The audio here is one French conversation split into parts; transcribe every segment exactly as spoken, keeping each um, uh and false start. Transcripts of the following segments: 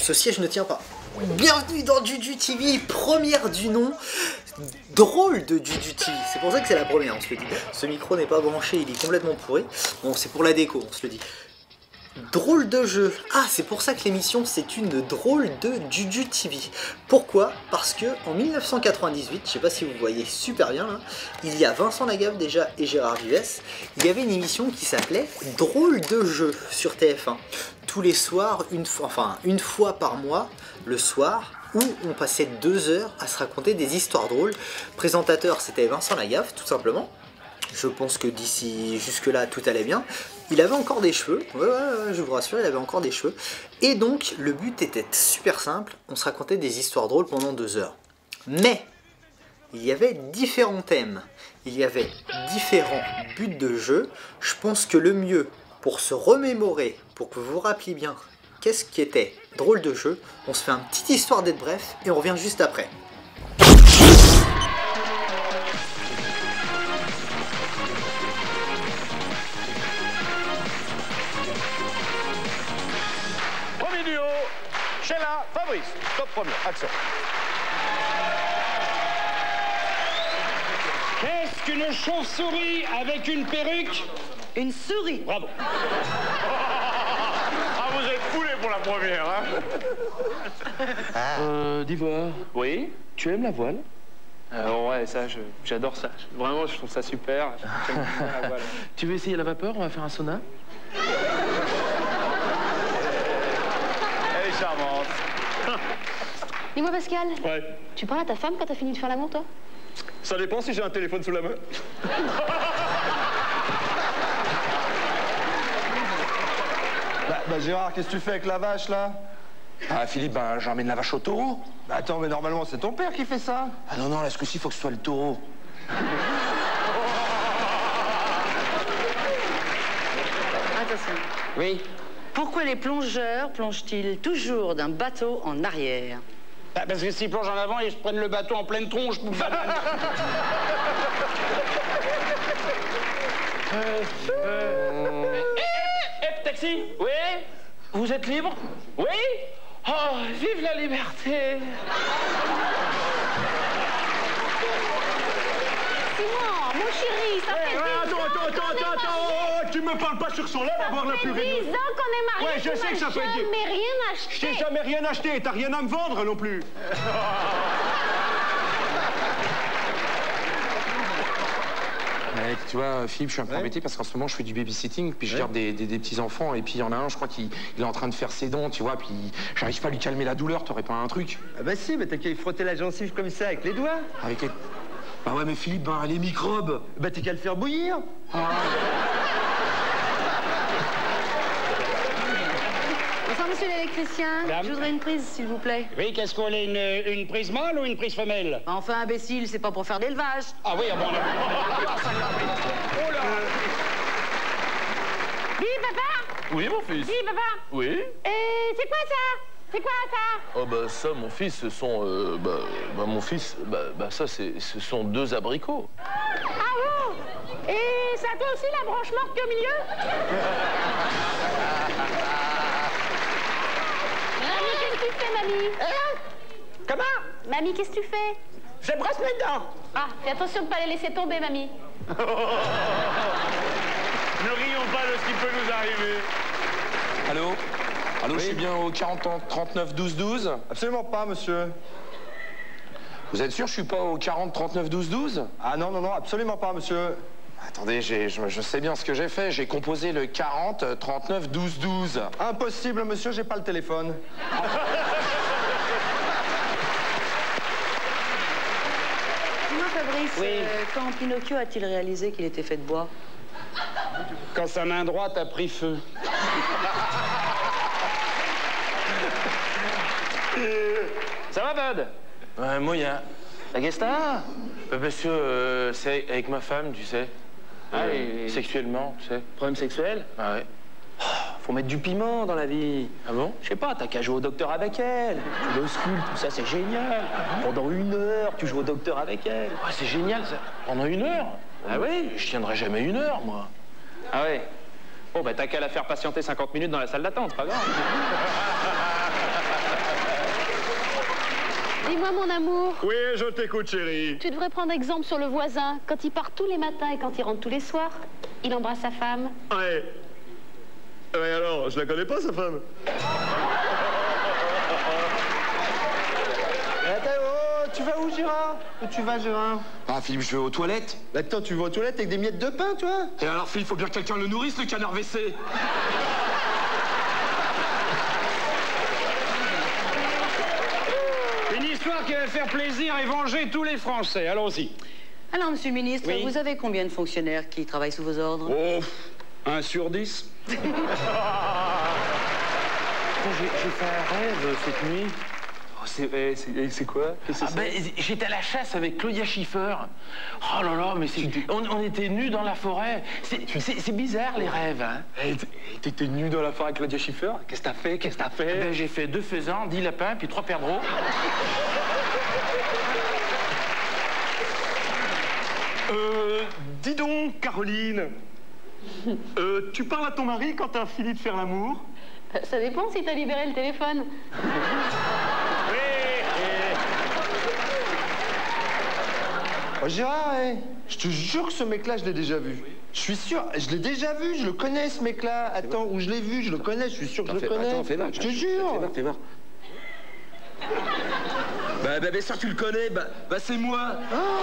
ce siège ne tient pas. Bienvenue dans Juju T V, première du nom. Drôle de Juju T V, c'est pour ça que c'est la première, on se le dit. Ce micro n'est pas branché, il est complètement pourri. Bon, c'est pour la déco, on se le dit. Drôle de jeu. Ah, c'est pour ça que l'émission c'est une drôle de Juju T V. Pourquoi? Parce que en mille neuf cent quatre-vingt-dix-huit, je sais pas si vous voyez super bien là, il y a Vincent Lagaffe déjà et Gérard Vives, il y avait une émission qui s'appelait Drôle de jeu sur T F un. Tous les soirs, une fois, enfin une fois par mois, le soir, où on passait deux heures à se raconter des histoires drôles. Présentateur, c'était Vincent Lagaffe, tout simplement. Je pense que d'ici jusque-là, tout allait bien. Il avait encore des cheveux, ouais, ouais, ouais, je vous rassure, il avait encore des cheveux. Et donc, le but était super simple, on se racontait des histoires drôles pendant deux heures. Mais, il y avait différents thèmes, il y avait différents buts de jeu. Je pense que le mieux, pour se remémorer, pour que vous vous rappeliez bien qu'est-ce qui était drôle de jeu, on se fait une petite histoire d'être bref, et on revient juste après. Sheila, Fabrice, top premier, action. Qu'est-ce qu'une chauve-souris avec une perruque? Une souris. Bravo. Ah, vous êtes foulés pour la première, hein? Euh, Divoire. Oui? Tu aimes la voile? euh, Ouais, ça, j'adore ça. Vraiment, je trouve ça super. J'aime bien la voile. Tu veux essayer la vapeur? On va faire un sauna. Elle est charmante. Dis-moi Pascal, Ouais. tu parles à ta femme quand t'as fini de faire l'amour, toi? Ça dépend si j'ai un téléphone sous la main. Bah, bah Gérard, qu'est-ce que tu fais avec la vache, là? Ah, Philippe, ben, j'emmène la vache au taureau. Bah attends, mais normalement, c'est ton père qui fait ça. Ah non, non, là, ce coup-ci, il faut que ce soit le taureau. Attention. Oui. Pourquoi les plongeurs plongent-ils toujours d'un bateau en arrière? Bah, parce que s'ils plongent en avant, ils se prennent le bateau en pleine tronche. Pour faire... euh, euh... Eh, eh, taxi? Oui? Vous êtes libre? Oui? Oh, vive la liberté! Simon, mon chéri, ça fait Ouais, ouais, dix attends, ans attends, qu'on attends, est attends, attends, mariés. oh, tu me parles pas sur son lait, d'abord la Ça fait purée. dix ans qu'on est mariés, Ouais, je tu sais m'as que ça fait dix- jamais rien Je acheté. t'ai jamais rien acheté, t'as rien à me vendre non plus. Ouais, tu vois, Philippe, je suis un peu embêté parce qu'en ce moment, je fais du babysitting, puis je garde des, des, des petits-enfants, et puis il y en a un, je crois qu'il il est en train de faire ses dents, tu vois, puis j'arrive pas à lui calmer la douleur, t'aurais pas un truc? Ah bah si, mais t'as qu'à y frotter la gencive comme ça avec les doigts. Avec les... Bah ouais, mais Philippe, ben, les microbes. Bah t'as qu'à le faire bouillir. Bonsoir, monsieur l'électricien. Madame. Je voudrais une prise, s'il vous plaît. Oui, qu'est-ce qu'on est, une, une prise mâle ou une prise femelle? Enfin, imbécile, c'est pas pour faire d'élevage. Ah oui, ah bon, Dis, papa, Oui, mon fils. dis, papa. Oui. Et c'est quoi ça? C'est quoi ça? Oh, bah, ça, mon fils, ce sont... euh, bah, bah, mon fils, bah, bah ça, c'est, ce sont deux abricots. Ah bon? Et ça a toi aussi la branche morte au milieu? Mamie, qu'est-ce que tu fais, mamie? Hein? Comment? Mamie, qu'est-ce que tu fais? Je brosse mes dents. Ah, fais attention de ne pas les laisser tomber, mamie. Ne rions pas de ce qui peut nous arriver. Allô? Allô, je suis bien au quarante trente-neuf douze douze? Absolument pas, monsieur. Vous êtes sûr que je suis pas au quarante trente-neuf douze douze? Ah non, non, non, absolument pas, monsieur. Attendez, j'ai- je, je sais bien ce que j'ai fait. J'ai composé le quarante trente-neuf douze douze. Impossible, monsieur, j'ai pas le téléphone. Dis-moi, Fabrice, Oui. euh, quand Pinocchio a-t-il réalisé qu'il était fait de bois? Quand sa main droite a pris feu. Ça va, Bud? Ouais, moyen. La Gesta? Bah, parce que euh, c'est avec ma femme, tu sais. Ah, Euh, et- Sexuellement, tu sais. Problème sexuel? Ah ouais. Faut mettre du piment dans la vie. Ah bon? Je sais pas, t'as qu'à jouer au docteur avec elle. Tu l'auscultes, tout ça, c'est génial. Pendant une heure, tu joues au docteur avec elle. Ouais, c'est génial, ça. Pendant une heure? Ah oui? Je tiendrai jamais une heure, moi. Ah ouais? Bon, bah t'as qu'à la faire patienter cinquante minutes dans la salle d'attente, pas grave. Dis-moi, mon amour. Oui, je t'écoute, chérie. Tu devrais prendre exemple sur le voisin. Quand il part tous les matins et quand il rentre tous les soirs, il embrasse sa femme. Ouais. Ouais, alors, je la connais pas, sa femme. Attends, oh, tu vas où, Gérard? Où tu vas, Gérard? Ah, Philippe, je vais aux toilettes. Attends, tu vas aux toilettes avec des miettes de pain, toi? Et alors, Philippe, faut bien que quelqu'un le nourrisse, le canard W C. Une histoire qui va faire plaisir et venger tous les Français. Allons-y. Alors, monsieur le ministre, Oui. vous avez combien de fonctionnaires qui travaillent sous vos ordres? Oh, un sur dix. J'ai fait un rêve cette nuit. Oh, c'est quoi? Ah ben, j'étais à la chasse avec Claudia Schiffer. Oh là là, mais c'est... On, on était nus dans la forêt. C'est bizarre, les rêves, hein. T'étais nu dans la forêt avec Claudia Schiffer? Qu'est-ce que t'as fait? Qu'est-ce que t'as fait? Ben, j'ai fait deux faisans, dix lapins, puis trois perdreaux. Euh, dis donc, Caroline. Euh, tu parles à ton mari quand t'as fini de faire l'amour? Ça dépend si t'as libéré le téléphone. Oh, Gérard, hey, je te jure que ce mec-là, je l'ai déjà vu. Je suis sûr, je l'ai déjà vu, je le connais, ce mec-là. Attends, où je l'ai vu, je le connais, je suis sûr que je le connais. Attends, fais voir. Je te jure. Fais voir, fais voir. Bah, bah, bien sûr, tu le connais. Bah, bah c'est moi.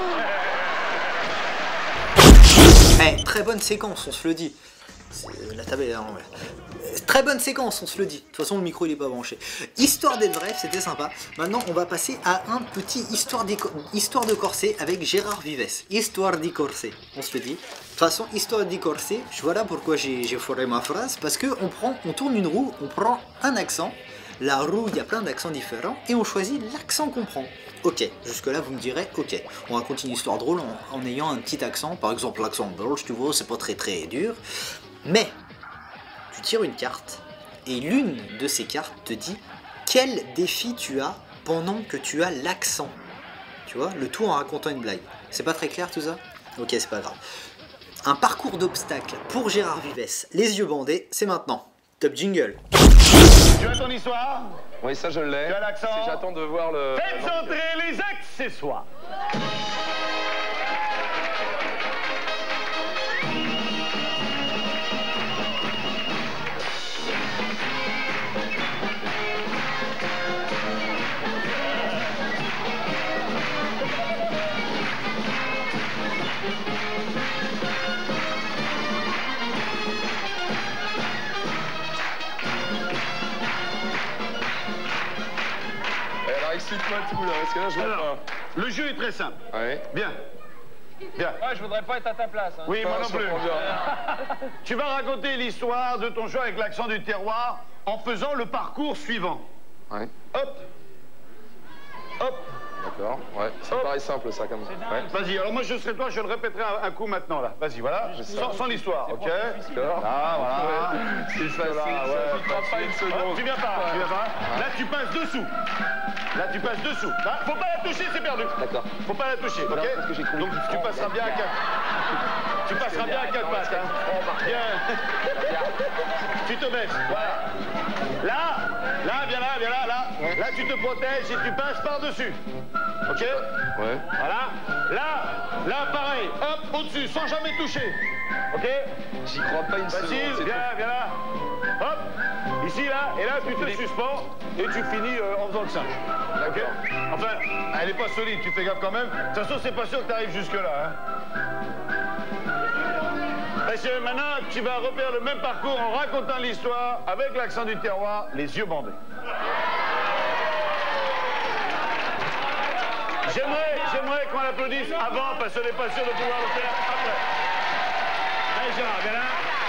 Eh, très bonne séquence, on se le dit. La table est là, en vrai. Très bonne séquence, on se le dit. De toute façon, le micro il est pas branché. Histoire d'être bref, c'était sympa. Maintenant, on va passer à un petit histoire, histoire de corset avec Gérard Vives. Histoire di corset, on se le dit. De toute façon, histoire di corset, voilà pourquoi j'ai foiré ma phrase. Parce que on prend, on tourne une roue, on prend un accent. La roue, il y a plein d'accents différents et on choisit l'accent qu'on prend. Ok, jusque-là, vous me direz, ok, on raconte une histoire drôle en, en ayant un petit accent. Par exemple, l'accent belge, tu vois, c'est pas très très dur. Mais, tu tires une carte et l'une de ces cartes te dit quel défi tu as pendant que tu as l'accent. Tu vois, le tout en racontant une blague. C'est pas très clair tout ça? Ok, c'est pas grave. Un parcours d'obstacles pour Gérard Vives, les yeux bandés, c'est maintenant. Top jingle. Tu as ton histoire? Oui, ça, je l'ai. Tu as l'accent? Si j'attends de voir le... Faites entrer les accessoires. Explique-moi tout là, parce que là je vois Alors, pas. le jeu est très simple. Ouais. Bien. Bien. Ouais, je voudrais pas être à ta place. Hein. Oui, moi Ah, non je plus. comprends bien. Tu vas raconter l'histoire de ton choix avec l'accent du terroir en faisant le parcours suivant. Ouais. Hop. Hop. D'accord, ouais. Ça me paraît simple ça comme ça. Ouais. Vas-y, alors moi je serai toi, je le répéterai un, un coup maintenant là. Vas-y, voilà. Sans, sans l'histoire, ok? D'accord. Ah, voilà. C'est facile, Là, ça, ouais, j'y crois pas une seconde. Hop, tu viens pas, tu viens pas. Là, tu passes dessous. Là, tu passes dessous. Là, faut pas la toucher, c'est perdu. D'accord. Faut pas la toucher, ok? parce que j'ai trouvé Donc, qu'il tu prend, passeras bien à quatre. Tu passeras bien à quatre pattes, hein. Bien. Tu te baisses, voilà. Là, là, viens là, viens là, là. Là, tu te protèges et tu passes par-dessus. Ok? Ouais. Voilà. Là, là, pareil. Hop, au-dessus, sans jamais toucher. Ok? J'y crois pas une seconde. Facile, viens, viens là. Hop, ici, là, et là, tu te suspends et tu finis euh, en faisant le singe. Ok? Enfin, elle est pas solide, tu fais gaffe quand même. De toute façon, c'est pas sûr que tu arrives jusque-là. Hein. Parce que maintenant, tu vas refaire le même parcours en racontant l'histoire avec l'accent du terroir, les yeux bandés. J'aimerais, j'aimerais qu'on l'applaudisse avant parce qu'on n'est pas sûr de pouvoir le faire après. Allez, Gérard, viens là.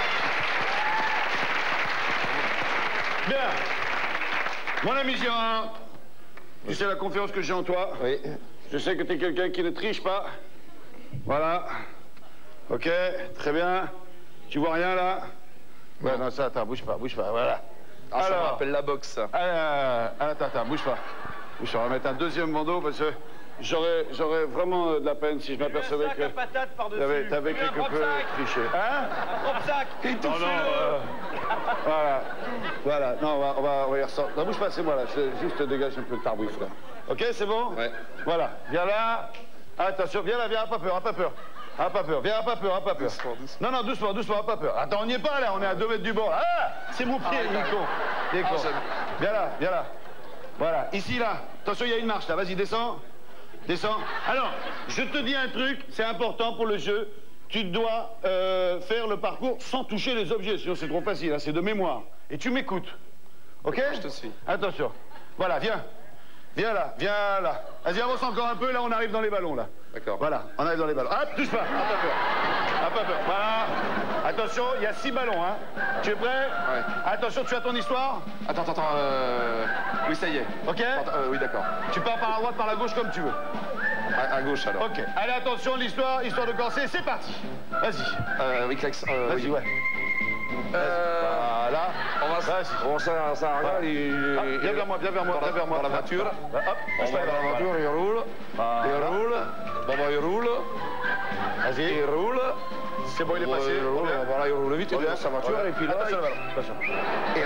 Bien. Mon ami Gérard, tu sais la confiance que j'ai en toi. Oui. Je sais que tu es quelqu'un qui ne triche pas. Voilà. Ok, très bien. Tu vois rien là? Ouais, non, ça, attends, bouge pas, bouge pas, voilà. Ah, ça me rappelle la boxe, ça. Euh, attends, attends, bouge pas. Bouge pas, on va mettre un deuxième bandeau parce que j'aurais j'aurais vraiment de la peine si je m'apercevais que t'avais t'avais quelque peu triché. Hein? Un propre sac. Non, non, euh, voilà. Voilà, non, on va, on va, on va y ressortir. Ne bouge pas, c'est moi là, je juste dégage un peu de tarbouif là. Ok, c'est bon? Ouais. Voilà, viens là. Attention, viens là, viens, pas peur, pas peur. Ah, pas peur, viens, pas peur, pas peur. Doucement, doucement. Non, non, doucement, doucement, pas peur. Attends, on n'y est pas là, on est à deux mètres du bord. Ah, c'est mon pied, il est con. Il est con. Viens là, viens là. Voilà, ici, là. Attention, il y a une marche là, vas-y, descends. Descends. Alors, je te dis un truc, c'est important pour le jeu. Tu dois euh, faire le parcours sans toucher les objets, sinon c'est trop facile, hein, c'est de mémoire. Et tu m'écoutes. Ok? Je te suis. Attention. Voilà, viens. Viens là, viens là. Vas-y, avance encore un peu, là on arrive dans les ballons là. D'accord. Voilà, on arrive dans les ballons. Hop, touche pas, ah, pas peur. Ah, pas peur. Voilà. Attention, il y a six ballons, hein. Tu es prêt? Ouais. Attention, tu as ton histoire? Attends, attends, attends. Euh... Oui, ça y est. Ok? Attends, euh, oui, d'accord. Tu pars par la droite, par la gauche, comme tu veux. À, à gauche alors. Ok. Allez, attention, l'histoire, histoire de corser, c'est parti. Vas-y. Euh, oui, Clax. Euh, Vas-y, oui. ouais. Euh... Voilà. On va ça, on ça, ça regarde. Il... Ah, viens vers moi, viens vers moi, viens vers moi. Dans la voiture. Hop, on va dans la voiture, il roule. Voilà. Il roule. D'abord il roule. Vas-y. Il roule. C'est bon, il est passé. Il roule. Voilà, il roule vite, il est dans sa voiture. Et puis là. Attention, il... attention. Et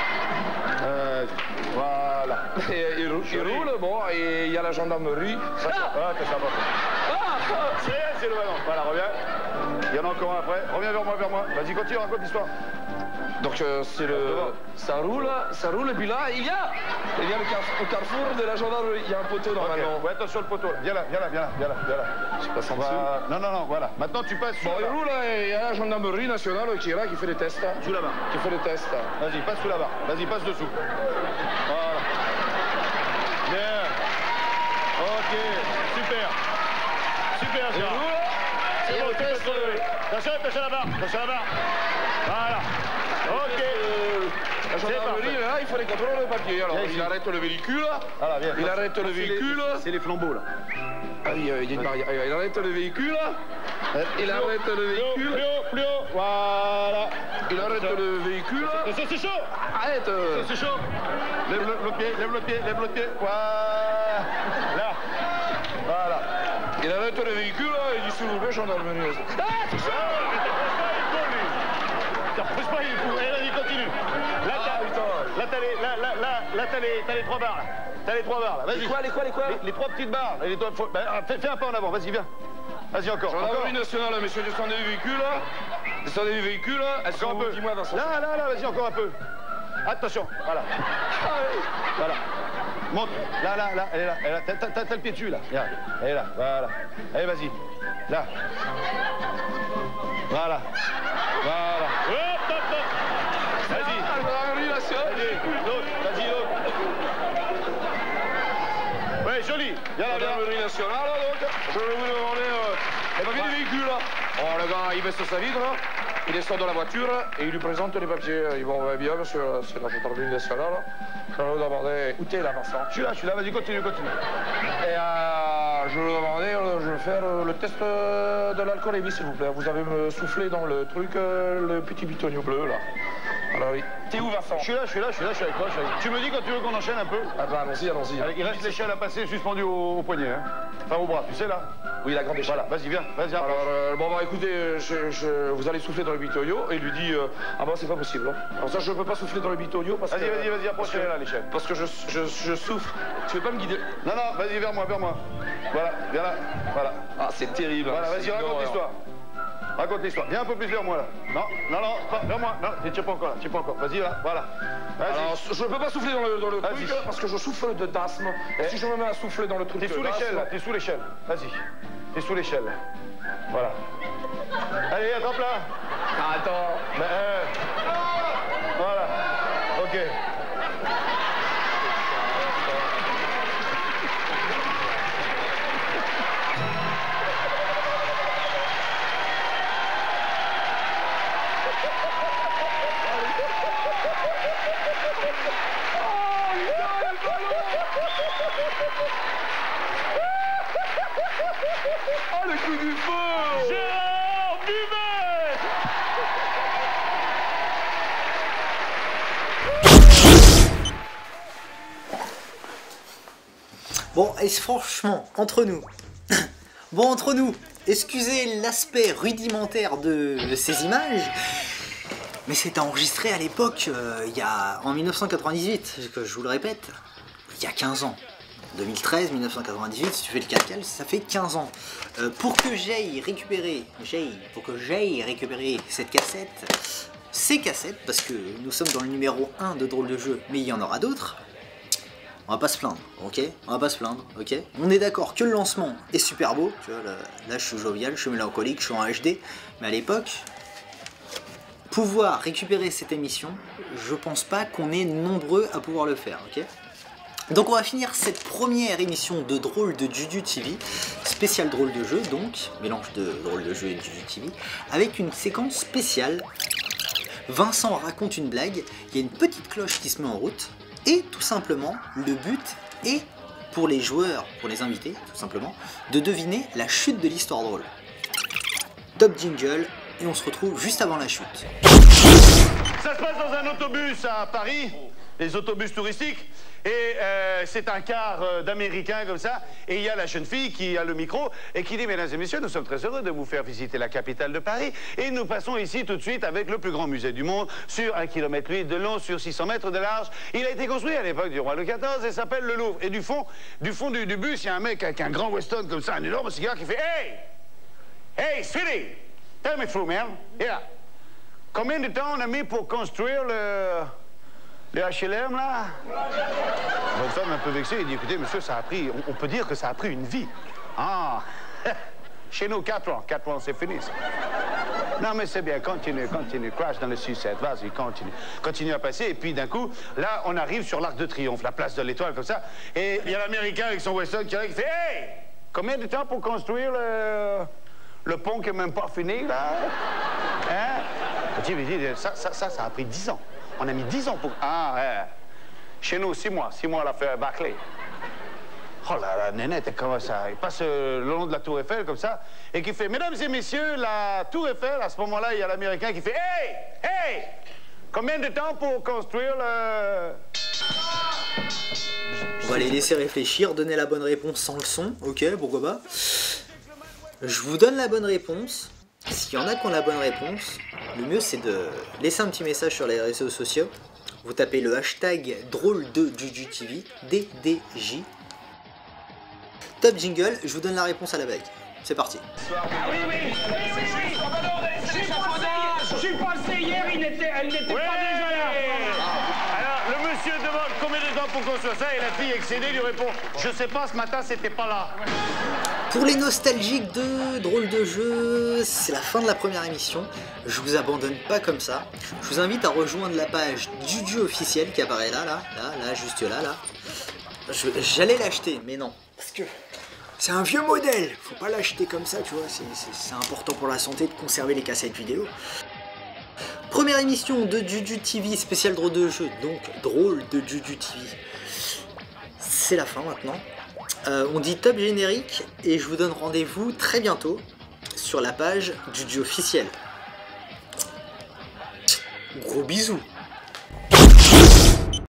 euh, voilà. Et, il, roule, il roule, bon, et il y a la gendarmerie. Ah, attention, ah, c'est c'est le ballon. Voilà, reviens. Il y en a encore un après. Reviens vers moi, vers moi. Vas-y, continue, raconte l'histoire. Donc euh, c'est le... Ça roule, ça roule, et puis là, il y a... Il y a le, carrefour, le carrefour de la gendarmerie. Il y a un poteau normalement. Okay. Ouais, attention le poteau. Viens là, viens là, viens là, viens là, viens là. Je passe en dessous. Non, non, non, voilà. Maintenant tu passes. Bon, il roule, et il y a la gendarmerie nationale qui est là, qui fait des tests. Sous la barre. Qui fait des tests. Vas-y, passe sous la barre. Vas-y, passe dessous. Voilà. Bien. Ok, super. Super, Gérard. C'est bon, tu peux te relever. Attention, attention à la barre, attention à la barre. Voilà. Ok. La gendarmerie, là, il faut les contrôler le papier. Alors, il arrête le véhicule. Voilà, viens. Il arrête le véhicule. C'est les flambeaux, là. Ah oui, il y a une barrière. Il arrête le véhicule. Il arrête le véhicule. Plus haut, plus haut. Voilà. Il arrête le véhicule. C'est chaud. Arrête. C'est chaud. Lève le, le pied, lève le pied, lève le pied. Voilà. Là. Voilà. Il arrête le véhicule, il dit s'il vous plaît, gendarmerie. Ah, c'est chaud. Pousse pas, il est fou. Et là, il continue. Là, t'as là, les, là, là, là, là, t'as les, t'as les trois barres. Là. T'as les trois barres. Là. Vas-y. Les quoi, les quoi, les quoi les, les trois petites barres. Les trois, faut, bah, fais, fais un pas en avant. Vas-y, viens. Vas-y, encore. Gendarmerie nationale, messieurs, descendez du véhicule. Descendez du véhicule. Elles sont où? Dis-moi, Vincent. Là, là, là, vas-y, encore un peu. Attention. Voilà. Voilà. Monte. Là, là, là. Elle est là. Elle est là. T'as le pied dessus, là. Regarde. Elle est là. Voilà. Allez, vas-y. Là. Voilà. Voilà. Hop, hop, hop. Vas-y. Gendarmerie nationale. Vas-y, l'autre. Vas-y, l'autre. Ouais, joli. Viens là, gendarmerie nationale, donc. Je vais vous demander euh, les papiers du véhicule. Oh, le gars, il baisse sa vitre. Il descend de la voiture et il lui présente les papiers. Ils vont ouais, bien, monsieur, c'est la gendarmerie nationale. Je vais vous demander où t'es là, Vincent? Je suis là, je suis là, vas-y, continue, continue. Et euh, je vais vous demander, je vais faire le test de l'alcoolémie, s'il vous plaît. Vous avez me soufflé dans le truc, le petit bitonio bleu, là. Alors oui. T'es où, Vincent? Je suis là, je suis là, je suis là, je suis avec toi. Je suis avec... Tu me dis quand tu veux qu'on enchaîne un peu? Ah bah, allons-y, allons-y. Il reste l'échelle à passer suspendue au, au poignet, hein. Enfin, au bras, tu sais, là? Oui, la grande échelle. Voilà, vas-y, viens, vas-y. Alors, euh, bon, bah, écoutez, je, je, vous allez souffler dans le bitonio, et il lui dit, euh, ah bah, c'est pas possible. Hein. Alors ça, je peux pas souffler dans le bitonio parce que... Vas-y, vas-y, vas-y, approche-la, là, l'échelle. Parce que je, je, je souffre. Tu veux pas me guider? Non, non, vas-y, vers moi, vers moi. Voilà, viens là, voilà. Ah, c'est terrible. Voilà, vas-y, raconte l'histoire. Raconte l'histoire. Viens un peu plus vers moi, là. Non, non, non, pas vers moi. Non, tu tiens pas encore, là, tu tiens pas encore. Vas-y, là, voilà. Alors, je ne peux pas souffler dans le, dans le truc parce que je souffre de d'asthme. Et si je me mets à souffler dans le truc... T'es sous l'échelle, là, t'es sous l'échelle. Vas-y. T'es sous l'échelle. Voilà. Allez, attrape-la. Ah, attends. Mais, euh... Voilà. Ok. Oh, le coup du feu! Gérard Buvet! Bon, et franchement, entre nous, bon, entre nous, excusez l'aspect rudimentaire de ces images, mais c'était enregistré à l'époque, euh, il y a, en mille neuf cent quatre-vingt-dix-huit, que je vous le répète, il y a quinze ans. deux mille treize, mille neuf cent quatre-vingt-dix-huit, si tu fais le calcul, ça fait quinze ans. Euh, pour que j'aille récupérer, j'aille, pour que j'aille récupérer cette cassette, ces cassettes, parce que nous sommes dans le numéro un de Drôle de Jeu, mais il y en aura d'autres, on va pas se plaindre, ok? On va pas se plaindre, ok? On est d'accord que le lancement est super beau, tu vois, là, là je suis jovial, je suis mélancolique, je suis en H D, mais à l'époque, pouvoir récupérer cette émission, je pense pas qu'on est nombreux à pouvoir le faire, ok? Donc on va finir cette première émission de Drôle de Juju T V, spécial Drôle de Jeu, donc, mélange de Drôle de Jeu et de Juju T V, avec une séquence spéciale. Vincent raconte une blague, il y a une petite cloche qui se met en route, et tout simplement, le but est, pour les joueurs, pour les invités, tout simplement, de deviner la chute de l'histoire drôle. Top jingle, et on se retrouve juste avant la chute. Ça se passe dans un autobus à Paris, les autobus touristiques, et euh, c'est un quart euh, d'Américains comme ça, et il y a la jeune fille qui a le micro et qui dit « Mesdames et messieurs, nous sommes très heureux de vous faire visiter la capitale de Paris, et nous passons ici tout de suite avec le plus grand musée du monde, sur un kilomètre huit de long, sur six cents mètres de large. Il a été construit à l'époque du roi Louis quatorze et s'appelle le Louvre. » Et du fond du, fond du, du bus, il y a un mec avec un grand Weston comme ça, un énorme cigare qui fait « Hey! Hey, City! Tell me true, man! Yeah! Combien de temps on a mis pour construire le... le H L M, là? » Votre femme un peu vexée, il dit « Écoutez, monsieur, ça a pris... On, on peut dire que ça a pris une vie. » Ah! Chez nous, quatre ans. Quatre ans, c'est fini, ça. Non, mais c'est bien. Continue, continue. Crash dans le sucette. Vas-y, continue. Continue à passer. Et puis, d'un coup, là, on arrive sur l'Arc de Triomphe, la place de l'Étoile, comme ça. Et il y a l'Américain avec son Weston qui arrive, qui fait « Hey! Combien de temps pour construire le... le pont qui n'est même pas fini, là? » Hein? Le type, il dit « Ça, ça, ça, ça a pris dix ans. On a mis dix ans pour... » Ah, ouais. Chez nous, six mois. Six mois à l'affaire Barclay. Oh là là, Nénette, elle commence à... Il passe euh, le long de la Tour Eiffel, comme ça, et qui fait « Mesdames et messieurs, la Tour Eiffel, à ce moment-là, il y a l'Américain qui fait « Hey! Hey! Combien de temps pour construire le... » On va les laisser réfléchir, donner la bonne réponse sans le son, ok, pourquoi pas. Je vous donne la bonne réponse. S'il y en a qui ont la bonne réponse, le mieux c'est de laisser un petit message sur les réseaux sociaux. Vous tapez le hashtag drôle de Juju T V, D D J. Top jingle, je vous donne la réponse à la blague. C'est parti. Oui, oui, oui, oui, oui. J'ai passé hier, il n'était, elle n'était Ouais. pas déjà là. Alors, le monsieur demande combien de temps pour construire ça, et la fille excédée lui répond « Je sais pas, ce matin, c'était pas là. » Pour les nostalgiques de Drôle de Jeu, c'est la fin de la première émission. Je vous abandonne pas comme ça. Je vous invite à rejoindre la page Juju officielle qui apparaît là, là, là, là, juste là, là. J'allais l'acheter, mais non. Parce que c'est un vieux modèle. Faut pas l'acheter comme ça, tu vois. C'est important pour la santé de conserver les cassettes vidéo. Première émission de Juju T V spécial Drôle de Jeu, donc Drôle de Juju T V. C'est la fin maintenant. Euh, on dit top générique et je vous donne rendez-vous très bientôt sur la page Juju officielle. Gros bisous.